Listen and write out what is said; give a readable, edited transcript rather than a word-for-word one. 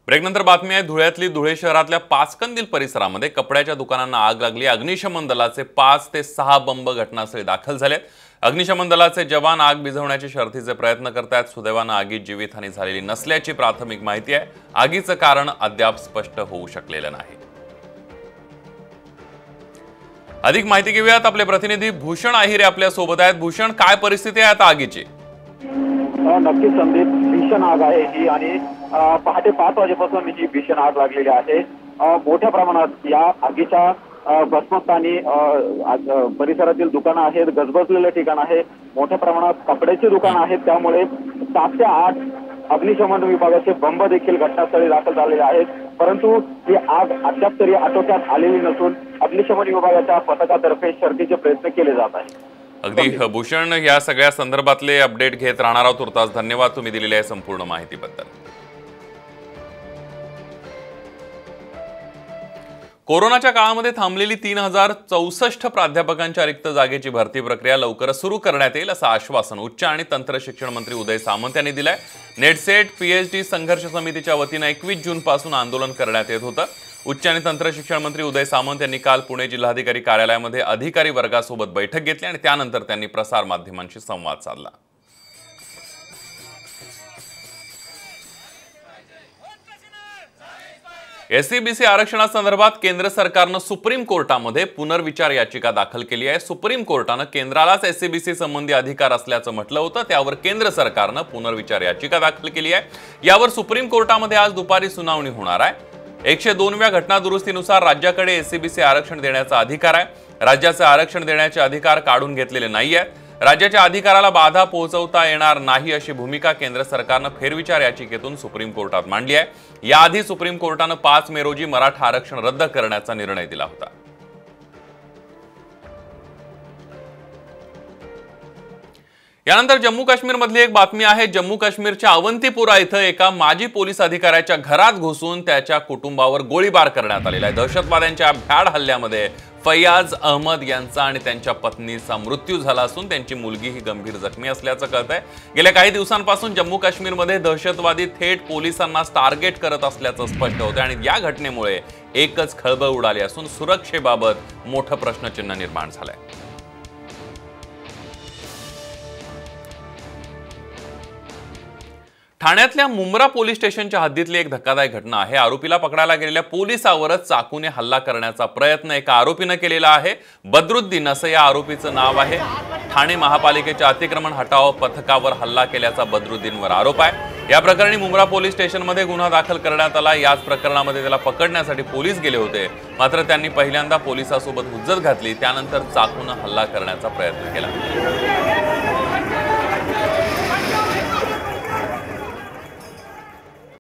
ब्रेकनंतर बातमी आहे धुळ्यातली धुळे शहरातल्या पाचकंदील परिसरामध्ये कपड्याच्या दुकानांना आग लागली। अग्निशमन दलाचे 5 ते 6 बंब घटनास्थळी दाखल झालेत। अग्निशमन दलाचे जवान आग विझवण्याचे शर्थीचे प्रयत्न करतात। सुदैवाने आगीत जीवितहानी झालेली नसल्याची प्राथमिक माहिती आहे। आगीचं कारण अद्याप स्पष्ट होऊ शकलेलं नाही। अधिक माहिती घेऊयात, आपले प्रतिनिधी भूषण आहिरे आपल्या सोबत आहेत। भूषण, काय परिस्थिती आहे आता आगीची? नक्कीच संदीप, भीषण आग आहे ही आणि पहाटे 5 वाजेपासून ही भीषण आग लागलेली आहे। मोठ्या प्रमाणात या आगीच्या भस्मस्थानी परिसरातील दुकानं आहेत, गजबजलेलं ठिकाण आहे, मोठ्या प्रमाणात कपड्याची दुकानं आहेत, त्यामुळे 7 ते 8 अग्निशमन विभागाचे बंब देखील घटनास्थळी दाखल झालेले आहेत। परंतु ही आग अद्याप तरी आटोक्यात आलेली नसून अग्निशमन विभागाच्या पथकातर्फे शर्थीचे प्रयत्न केले जात आहेत। अगदी भूषण, या सगळ्या संदर्भातले अपडेट घेत राहणार आहोत तुर्तास। धन्यवाद तुम्ही दिलेल्या संपूर्ण माहितीबद्दल। कोरोनाच्या काळामध्ये थांबलेली 3064 प्राध्यापकांच्या रिक्त जागेची भरती प्रक्रिया लवकरच सुरू करण्यात येईल असं आश्वासन उच्च आणि तंत्र शिक्षण मंत्री उदय सामंत यांनी दिलंय। नेटसेट पीएचडी संघर्ष समितीच्या वतीनं 21 जून पासून आंदोलन करण्यात येत होतं। उच्च आणि तंत्र शिक्षण मंत्री उदय सामंत यांनी काल पुणे जिल्हाधिकारी कार्यालयामध्ये अधिकारी वर्गासोबत बैठक घेतली आणि त्यानंतर त्यांनी प्रसार माध्यमांशी संवाद साधला। एससीबीसी आरक्षणासंदर्भात केंद्र सरकारनं सुप्रीम कोर्टामध्ये पुनर्विचार याचिका दाखल केली आहे। सुप्रीम कोर्टानं केंद्रालाच एससीबीसी संबंधी अधिकार असल्याचं म्हटलं होतं, त्यावर केंद्र सरकारनं पुनर्विचार याचिका दाखल केली आहे। यावर सुप्रीम कोर्टामध्ये आज दुपारी सुनावणी होणार आहे। 102व्या घटना दुरुस्तीनुसार राज्याकडे एससीबीसी आरक्षण देण्याचा अधिकार आहे। राज्याचे आरक्षण देण्याचे अधिकार काढून घेतलेले नाहीयेत। राज्याच्या अधिकाराला बाधा पोहोचवता येणार नाही अशी भूमिका केंद्र सरकारनं फेरविचार याचिकेतून सुप्रीम कोर्टात मांडली आहे। याआधी सुप्रीम कोर्टानं 5 मे रोजी मराठा आरक्षण रद्द करण्याचा निर्णय दिला होता। यानंतर जम्मू काश्मीरमधली एक बातमी आहे। जम्मू काश्मीरच्या अवंतीपुरा इथं एका माजी पोलीस अधिकाऱ्याच्या घरात घुसून त्याच्या कुटुंबावर गोळीबार करण्यात आलेला आहे। दहशतवाद्यांच्या भ्याड हल्ल्यामध्ये फैयाज अहमद यांचा आणि त्यांच्या पत्नीचा मृत्यू झाला असून त्यांची मुलगीही गंभीर जखमी असल्याचं कळतंय। गेल्या काही दिवसांपासून जम्मू काश्मीरमध्ये दहशतवादी थेट पोलिसांना टार्गेट करत असल्याचं स्पष्ट होतं आणि या घटनेमुळे एकच खळबळ उडाली असून सुरक्षेबाबत मोठं प्रश्नचिन्ह निर्माण झालंय। ठाण्यातल्या मुंब्रा पोलीस स्टेशनच्या हद्दीतली एक धक्कादायक घटना आहे। आरोपीला पकडायला गेलेल्या पोलिसावरच चाकूने हल्ला करण्याचा प्रयत्न एका आरोपीनं केलेला आहे। बद्रुद्दीन असं या आरोपीचं नाव आहे। ठाणे महापालिकेच्या अतिक्रमण हटाव पथकावर हल्ला केल्याचा बद्रुद्दीनवर आरोप आहे। या प्रकरणी मुंब्रा पोलीस स्टेशनमध्ये गुन्हा दाखल करण्यात आला। याच प्रकरणामध्ये त्याला पकडण्यासाठी पोलीस गेले होते, मात्र त्यांनी पहिल्यांदा पोलिसांसोबत हुज्जत घातली, त्यानंतर चाकूने हल्ला करण्याचा प्रयत्न केला।